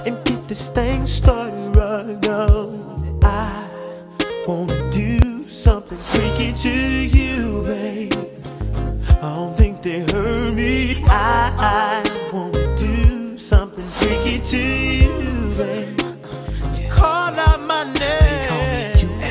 and get this thing started right now. I wanna do something freaky to you, babe. I don't think they heard me. I wanna do something freaky to you, babe. So call out my name. They call me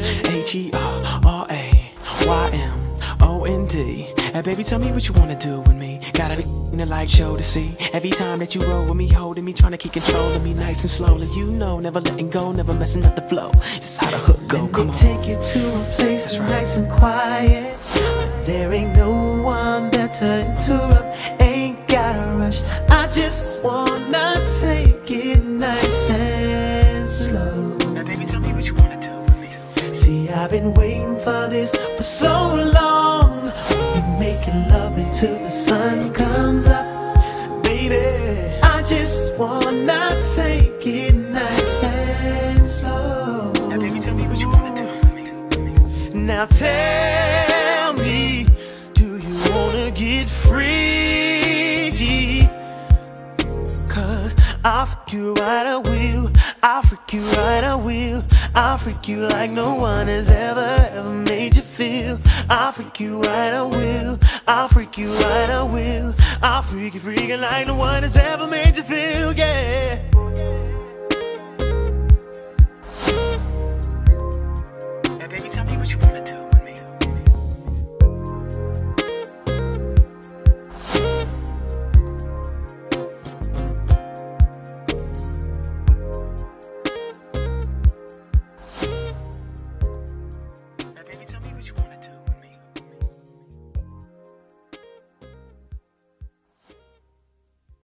USHERAYMOND. And baby, tell me what you wanna do with me. Got a in the light show to see. Every time that you roll with me, holding me, trying to keep control of me, nice and slowly. You know, never letting go, never messing up the flow. This is how the hook go. Come on. Take you to a place that's nice and quiet. There ain't no one there to interrupt. Ain't gotta rush. I just wanna take it nice and slow. Now baby, tell me what you wanna do with me. See, I've been waiting for this for so long. We're making love until the sun comes up. Baby, I just wanna take it nice and slow. Now baby, tell me what you wanna do with me. Now tell me, do you wanna get free? Cause I'll freak you right, I will. I'll freak you right, I will. I'll freak you like no one has ever made you feel. I'll freak you right, I will. I'll freak you right, I will. I'll freak you freaking like no one has ever made you feel.